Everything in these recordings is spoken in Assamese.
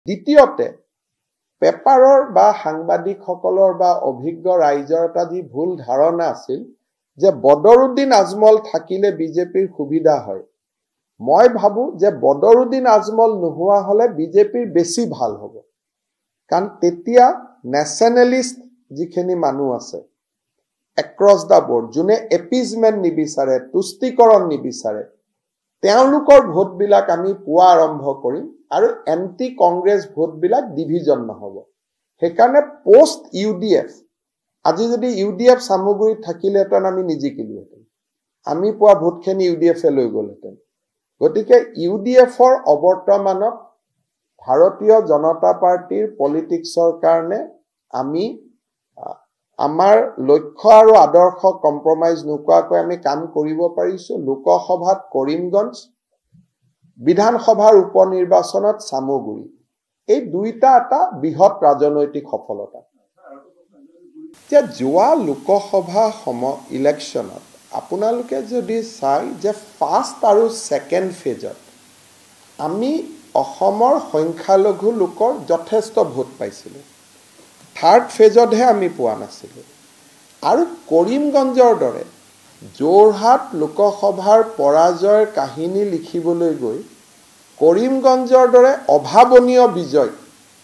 দ্বিতীয়তে পেপাৰৰ বা সাংবাদিকসকলৰ বা অভিজ্ঞ ৰাইজৰ এটা যি ভুল ধাৰণা আছিল যে বদৰুদ্দিন আজমল থাকিলে বিজেপিৰ সুবিধা হয়। মই ভাবো যে বদৰুদ্দিন আজমল নোহোৱা হলে বিজেপিৰ বেছি ভাল হ'ব। কাৰণ তেতিয়া নেশ্যনেলিষ্ট যিখিনি মানুহ আছে এক্ৰছ দা বৰ্ড, যোনে এপিজমেণ্ট নিবিচাৰে, তুষ্টিকৰণ নিবিচাৰে, তেওঁলোকৰ ভোটবিলাক আমি পোৱা আৰম্ভ কৰিম আৰু এণ্টি কংগ্ৰেছ ভোটবিলাক ডিভিজন নহ'ব। সেইকাৰণে পোষ্ট UDF, আজি যদি UDF চামুগুৰিত থাকিলেহেঁতেন আমি নিজিকিলোহেঁতেন, আমি পোৱা ভোটখিনি UDF লৈ গ'লহেঁতেন। গতিকে UDFৰ অৱৰ্তমানত ভাৰতীয় জনতা পাৰ্টিৰ পলিটিক্সৰ কাৰণে আমি আমাৰ লক্ষ্য আৰু আদৰ্শ কম্প্ৰমাইজ নোকোৱাকৈ আমি কাম কৰিব পাৰিছো। লোকসভাত কৰিমগঞ্জ, বিধানসভাৰ উপনিৰ্বাচনত চামুগুৰি, এই দুইটা এটা বৃহৎ ৰাজনৈতিক সফলতা। এতিয়া যোৱা লোকসভা ইলেকশ্যনত আপোনালোকে যদি চাই যে ফাৰ্ষ্ট আৰু ছেকেণ্ড ফেজত আমি অসমৰ সংখ্যালঘু লোকৰ যথেষ্ট ভোট পাইছিলোঁ, থাৰ্ড ফেজতহে আমি পোৱা নাছিলোঁ। আৰু কৰিমগঞ্জৰ দৰে যোৰহাট লোকসভাৰ পৰাজয়ৰ কাহিনী লিখিবলৈ গৈ কৰিমগঞ্জৰ দৰে অভাৱনীয় বিজয়,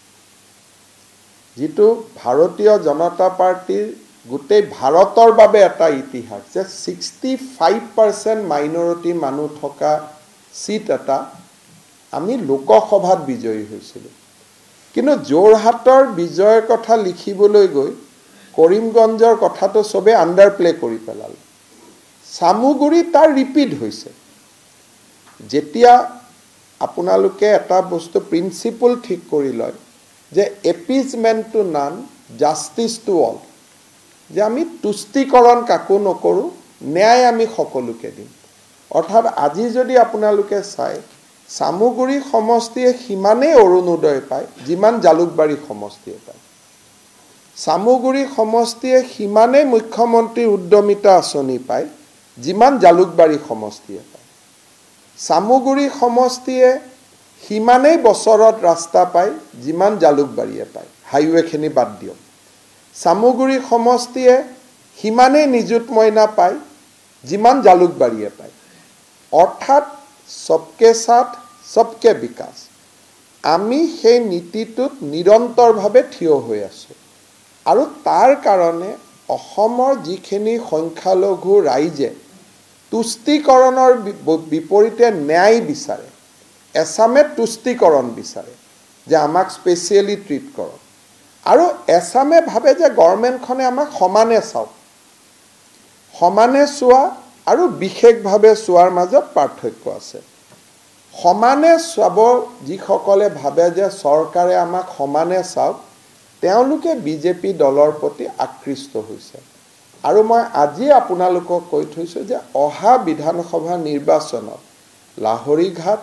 যিটো ভাৰতীয় জনতা পাৰ্টিৰ গোটেই ভাৰতৰ বাবে এটা ইতিহাস যে 65% মাইনৰিটি মানুহ থকা চিট এটা আমি লোকসভাত বিজয়ী হৈছিলোঁ। কিন্তু যোৰহাটৰ বিজয়ৰ কথা লিখিবলৈ গৈ কৰিমগঞ্জৰ কথাটো চবে আণ্ডাৰপ্লে কৰি পেলালে। চামুগুৰি তাৰ ৰিপিট হৈছে। যেতিয়া আপোনালোকে এটা বস্তু প্ৰিন্সিপল ঠিক কৰি লয় যে appeasement to none, justice to all, যে আমি তুষ্টিকৰণ কাকো নকৰোঁ, ন্যায় আমি সকলোকে দিম। অৰ্থাৎ আজি যদি আপোনালোকে চায় চামুগুৰি সমষ্টিয়ে সিমানেই অৰুণোদয় পায় যিমান জালুকবাৰী সমষ্টিয়ে পায়। চামুগুৰি সমষ্টিয়ে সিমানেই মুখ্যমন্ত্ৰীৰ উদ্যমিতা আঁচনি পায় যিমান জালুকবাৰী সমষ্টিয়ে পায়। চামুগুৰি সমষ্টিয়ে সিমানেই বছৰত ৰাস্তা পায় যিমান জালুকবাৰীয়ে পায়, হাইৱেখিনি বাদ দিয়ক। চামুগুৰি সমষ্টিয়ে সিমানেই নিযুত মইনা পায় যিমান জালুকবাৰীয়ে পায়। অৰ্থাৎ সবকে সাথ সবকে বিকাশ, আমি সেই নীতিটোত নিৰন্তৰভাৱে থিয় হৈ আছোঁ। আৰু তাৰ কাৰণে অসমৰ যিখিনি সংখ্যালঘু ৰাইজে তুষ্টিকৰণৰ বিপৰীতে ন্যায় বিচাৰে, এছামে তুষ্টিকৰণ বিচাৰে যে আমাক স্পেচিয়েলি ট্ৰিট কৰক, আৰু এছামে ভাবে যে গভৰ্ণমেণ্টখনে আমাক সমানে চাওক। সমানে চোৱা আৰু বিশেষভাৱে চোৱাৰ মাজত পাৰ্থক্য আছে। সমানে চাব যিসকলে ভাবে যে চৰকাৰে আমাক সমানে চাওক, তেওঁলোকে বিজেপি দলৰ প্ৰতি আকৃষ্ট হৈছে। আৰু মই আজি আপোনালোকক কৈ থৈছোঁ যে অহা বিধানসভা নিৰ্বাচনত লাহৰীঘাট,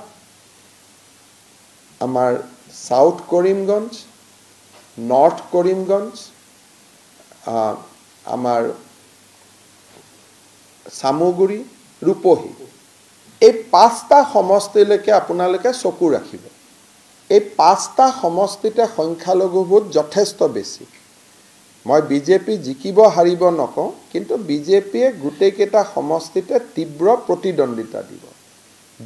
আমাৰ সাউথ কৰিমগঞ্জ, নৰ্থ কৰিমগঞ্জ, আমাৰ চামুগুৰি, ৰূপহী, এই 5টা সমষ্টিলৈকে আপোনালোকে চকু ৰাখিব। এই 5টা সমষ্টিতে সংখ্যালঘু ভোট যথেষ্ট বেছি। মই বিজেপি জিকিব হাৰিব নকওঁ, কিন্তু বিজেপিয়ে গোটেইকেইটা সমষ্টিতে তীব্ৰ প্ৰতিদ্বন্দ্বিতা দিব।